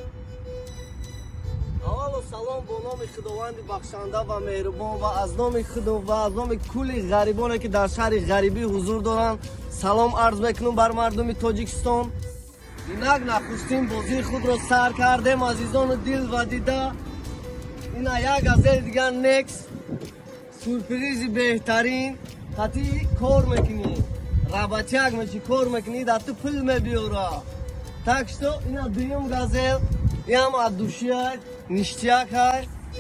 аввало салом бо номи худованди бахшанда ва меҳрубон ва аз номи худо ва аз номи кулли ғарибоне ки дар шаҳри ғарибӣ ҳузур доранд салом арз мекунам бар мардуми тоҷикистон. инак нахустин бозии худро сар кардем азизони дил ва дида. ина як газели дигар некс сюрпризи беҳтарин қатъи кор мекунӣ рабатяк мечи кор мекунӣ дар ту пул мебиёра. так что ина дуюм газел ям аз душияк ништияк ҳай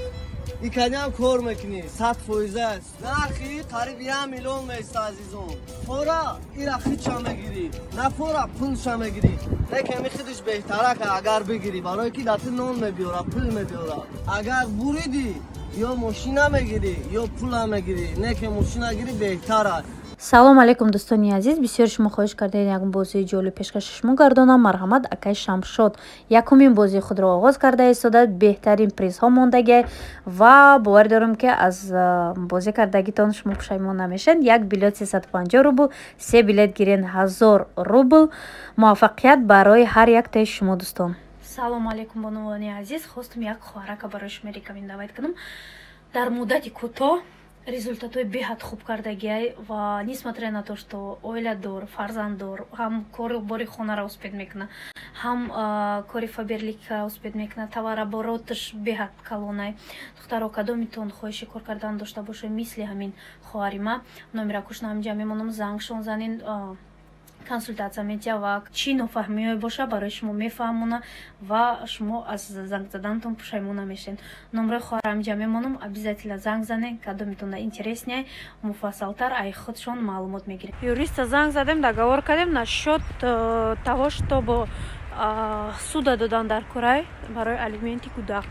и кадям кор мекунӣ 100% аст. нархи қариб 1 миллион меиста азизон. фора ира хидша мегирӣ на фора пулша мегирӣ. лекин хидиш беҳтарак агар бигирӣ барое ки дар ту нон мебиёра пул мебиёра. агар буридӣ ё мошина мегирӣ ё пула мегирӣ неки мошина гирӣ беҳтар аст. салом алейкум дӯстони азиз, бисёр шумо хоҳиш кардед ягон бозии ҷолиб пешкаши шумо гардонам. марҳамат, акай Шамшод якумин бозии худро оғоз карда истода, беҳтарин призҳо мондагӣ ва бовар дорам ки аз бозӣ кардагитон шумо пушаймон намешед. як билет 350 рубл, се билет гирен 1000 рубл. муваффақият барои ҳар яктаи шумо дӯстон. салом алейкум бонувони азиз, хостам як хоҳарака барои шумо рекомендовать кунам. дар муддати кӯтоҳ результатои беҳад хуб кардагиай ва несмотря на то что оиладор фарзанддор ҳам бори хонаро успед мекуна, ҳам кори фаберлика успед мекуна, таварабороташ беҳад калонай. духтаро кадомитон хоҳиши кор кардан дошта боша мисли ҳамин хоҳари ма, номера кушна ҳамҷа мемонам, зангшон занин, консультация метия ва чӣ нофаҳмиҳое боша барои шумо мефаҳмона ва шумо аз занг задантон пушаймон намешед. номраи хоҳар ҳамҷа мемонам, обязательно занг занед, кадомитона интересняй муфассалтар ай худшон маълумот мегиред. юриста занг задем, договор кардем насчет того, чтобы суда додан дар кораи барои алименти кӯдак,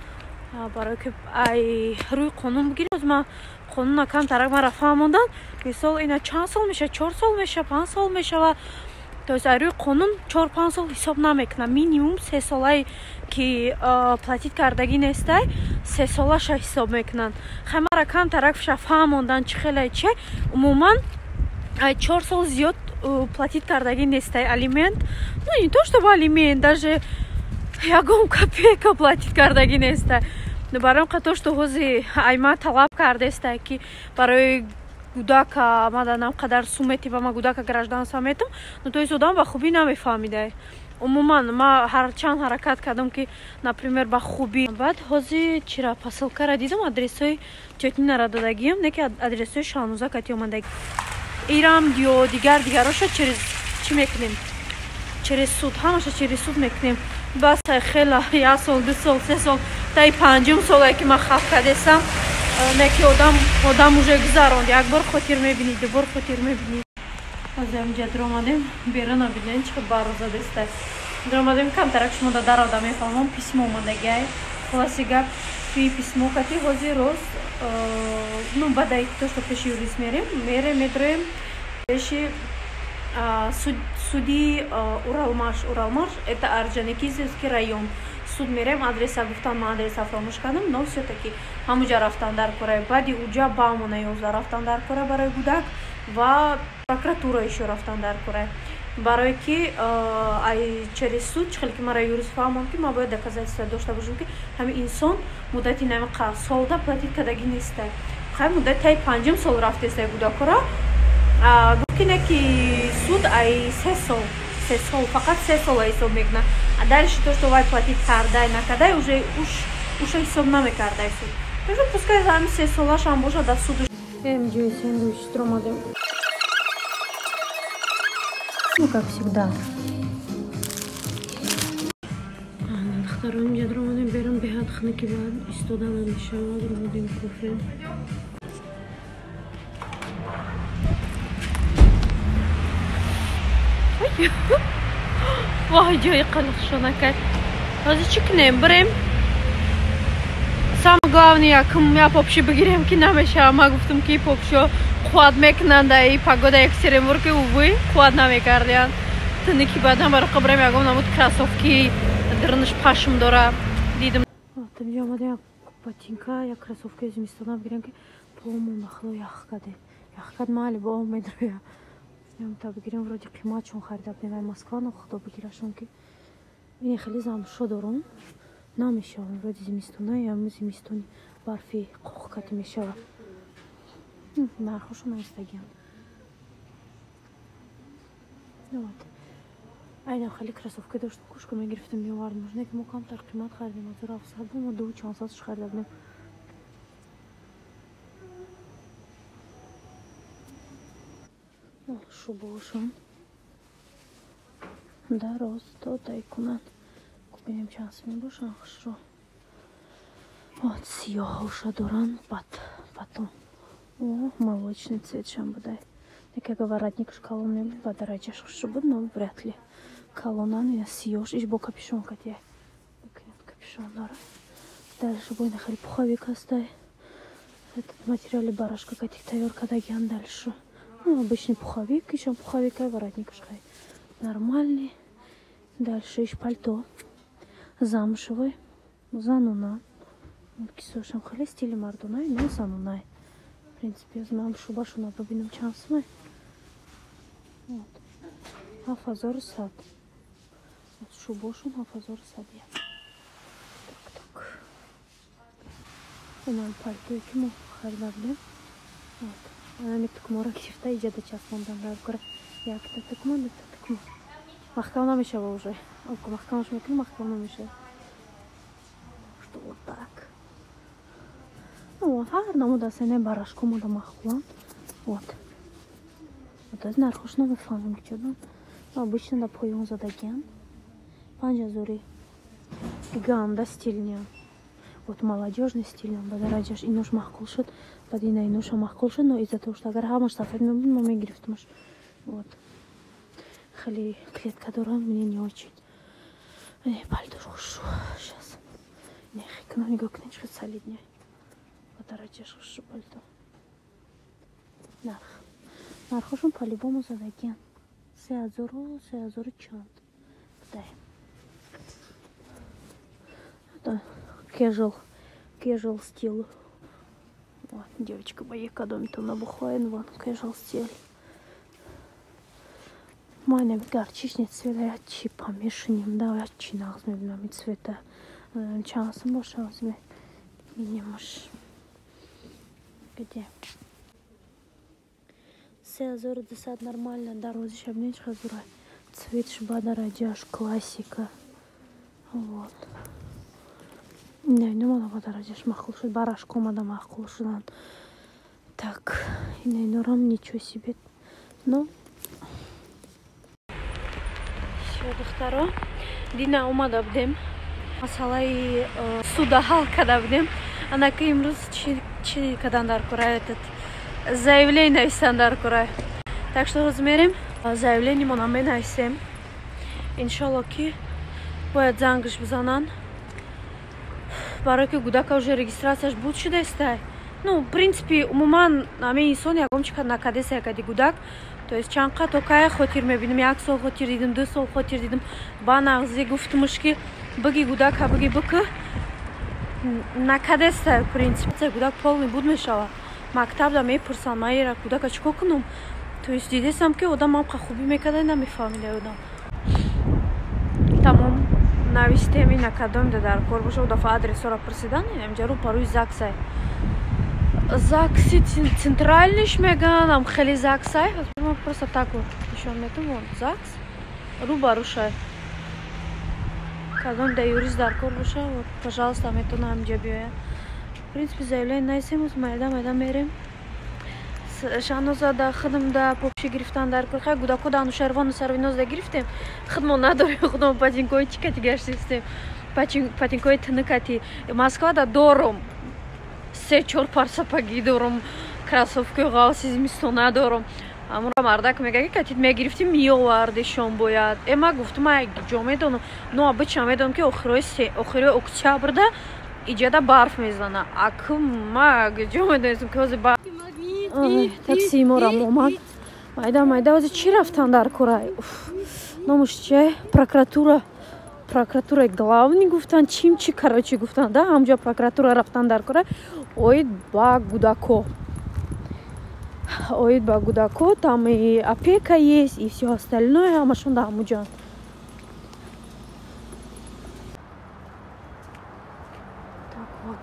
барои ки ай рӯи қонун бигирем. озма қонуна камтарак мара фаҳмондан мисол ина чанд сол меша, 4 сол меша, 5 сол мешава. то есть ай рӯи қонун 4-5 сол ҳисоб намекунам. минимум 3 солаи ки платит кардагӣ нестай 3 солаша ҳисоб мекунанд. хай мара камтарак фиша фаҳмондан чӣ хелай че умуман ай 4 сол зиёд платит кардагӣ нестай алимент. ну не то чтобы алимент, даже ягон копейка платит кардагӣ нестай. барои то что ҳози айма талаб кардестай ки барои гудака маданам қадар сумети ба ма гудака граждан саметам. ну то есть одам ба хубӣ намефаҳмидай. умуман ма ҳарчанд ҳаракат кардам ки например ба хубӣ. баъд ҳози чира посылкара дидам, адресои тётинара додагиам, не ки адресои шаҳнуза кати омадаги ирам ё дигароша через чӣ мекунем, через суд, ҳамаша через суд мекунем. бас хела 1 сол 2 сол 3 сол таи 5 соле ки ман халқ кардесам, не ки одам уже гузаронд, як бор хотир мебинӣ, ду бор хотир мебинӣ. ҳозир ҳамҷа дромадем берона бидем чӣ баро задестай дромадем камтарак шумо да дарода мефаҳмам письмо омадагиай холаси гап фи письмо кати ҳозир рост. ну бадай то что пеши юрист медроем пеши суди Уралмаш, это Орджоникидзевский район. суд мерем, адреса гуфтан, ман адреса фаромӯш кардам, но все-таки ҳамуҷа рафтан дар кора. баъди уҷа баъмона 11 рафтан дар кора барои гудак ва прокуратура ишо рафтан дар кора. барое ки ай через суд чӣ хеле ки мара юрист фаҳмон ки ма бояд доказательства дошта бошам ки ҳамин инсон муддати намеқа солда платит кардагӣ нестай. хай муддати таи 5 сол рафтестай гудакора. гуфтине ки суд ай 3 сол фақат 3 сола ҳисоб мекуна. а дальше то что вай платит кардай накардай уже ҳисоб намекардай суд. takže пускай за ҳамин 3 солаша ҳам боша дар суд. ҷои сендвич стромадем. ну как всегда. духтарам ҷа дромадем берам беҳад хина ки баъд истода намешавад. дромадем кофе. вай ҷои қалиқшонакай. ҳозир чӣ кунем, бирем самое главное я попши бигирем ки намешава. ма гуфтам ки попшо қувват мекунанд, и погода экстремурки увы қувват намекардиянд. тини ки баъдан бароқа бирем ягон намуд кроссовки дирнаш пашм дора дидам. ҷа омадем як ботинка, як кроссовка зимистона бигирем ки поамон нахло ях кад мали бо медроя. 100 бигирем вроде қимат чун харидаб. Москва но худо бигирашон ки این خیلی زمشو دارم نمیشه ولی زمستونه یا زمستونی برفی قوقتی میشه نرخوشو نمیستگیم اینا خیلی کراسوفکه داشتم کشکو میگرفتم میوردم مجنه که ما کمتر قیمت خریدیم از 700 بود ما 2400 خریده بودیم شباشون در راست تایی کنن ببینیم چه هستمی باشن خوش رو سیاه هاوشا دارن потом молочный цвет шам будай как воротник колонны подорожаешь что будет но вряд ли колонна я съешь и бо капюшон катя капюшон дальше будет нахали пуховик остай этот материал барашка катик тавер кадагян дальше обычный пуховик еще пуховик и воротник шкай нормальный дальше еще пальто замшевый зануна кисошам хали стили мардунай но занунай в принципе знам шубашу на бабином чансмай вот афазор сад вот шубошу афазор сад я так она пальто кему хардабли вот она не так морок шифта и деда час мондан дагор як так монда так махкам намешава уже око махкам шмекли махкам намешава что вот так ну ҳар намуда сене барашко мода махкулан вот это нархош намефаҳмам ки чадан обычно да поён задагиан 5000 ганда стильня вот молодёжный стиль ба дараҷаш инош маҳқул шуд баъд ина иноша маҳқул шуд но из-за того что агар ҳамаш сафед мебуд мо мегирифтмаш вот хеле клетка дорам мне не очень пальто хуш сейчас нехик но нигоҳ кунед чиқад солидне дараҷаш хуш пальто нархошон по-любому задагиан 3000 чанд будай это casual стил вот девочка моя кадомито набухаен вот casual стиль майне гарчичный цвет я чи помешанем да я чи нағзмебинам цвета чансым бошазме минимаш где 3200 нормально дорозе шабнеч хазура цвет шбада раджаш классика вот не мала бадараджаш махкул шуд барашко омада махкул шудан так не норам ничего себе но всё духтаро дина омада будем масалаи суда ҳал када будем анака имрӯз чи кадан дар кора этот заявление нависан дар кора так что ҳозир мерем заявлениемона менависем иншалло ки бояд зангш бизанан барое ки гудака уже регистрацияш буд шудастай ну в принципе умуман ҳамаи инсон ягон чи кад накадеса якади гудак то есть чанд қат окай хотир мебинем 1 сол хотир дидим 2 сол хотир дидим ба нағзе гуфтмуш ки биги гудака биги бики накадеста в принципе гудак полный буд мешава мактабда мепурсан маера гудака чикор кунам то есть дидесам ки одам амқа хубӣ мекарда намефаҳмида одам тамом навистем ина кадомда дар кор боша удафа адресора пурсидан инамҷару парои заксай закси центральниш меганам хеле заксай просто так вот нишон метам вон закс рӯбарушай кадомда юрист дар кор боша вот пожалуйста метона ҳамҷа биёя в принципе заявление нависем майда мерем шанозада хидмда попши гирифтан дар кор хай гудако да анушарвону сарвинозда гирифтем хидмо надорем худмо патинкои чикати гаштистем патинкои тиныкати москвада дорум 3-4 пар сапаги дорум кроссовкаи ғавси зимистона дорум амура мардак мегаги катид мегирифтим меовардишон бояд эма гуфтум ай ҷо медонам но обыча медонам ки охирои октябрда иҷада барф мезана акма ҷо медонистам ки ҳозир барф таксиморам омад майда ҳозир чӣ рафтан дар кора номуш чи прокуратураи главни гуфтан чим чи короче гуфтан да ҳамҷо прокуратура рафтан дар кора оид ба гудако там и опека есть и все остальное ҳамашон да ҳамуҷан Вот.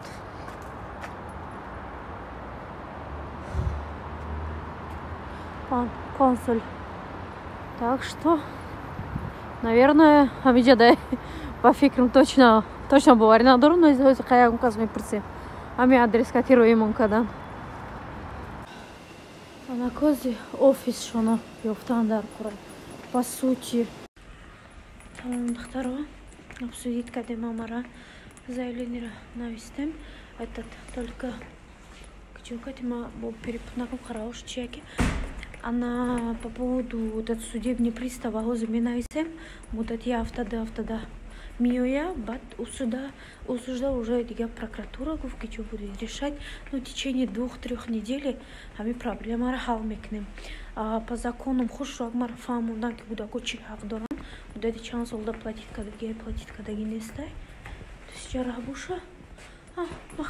Пан консуль. Так что, наверное, амиджадай по фикрам точно бувар надору, но из-за каягум казми прицеп. Ами адрес катируем он кадан. На козе офис шоно ёфтандар курай. По сути, второе обсудить, когда мамара заявление навестим. Этот только кчукатима был перепутнаком хороший чеки. Она по поводу вот этот судебный пристав навестим. Вот это я автода миоя, бат усуда уже дига прокуратура гуфки что будет решать. Ну, в течение 2-3 недель а мы проблема рахалмекнем. По законам хушу агмар фаму наки буда кучи авдоран. Вот эти шанс олда платить, когда не стай. То есть я рабуша.